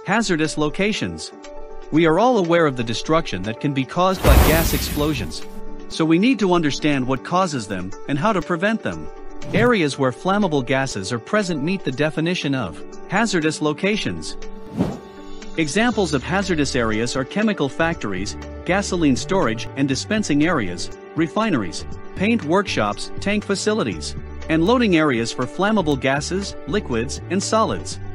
Hazardous locations. We are all aware of the destruction that can be caused by gas explosions. So we need to understand what causes them and how to prevent them. Areas where flammable gases are present meet the definition of hazardous locations. Examples of hazardous areas are chemical factories, gasoline storage and dispensing areas, refineries, paint workshops, tank facilities, and loading areas for flammable gases, liquids, and solids.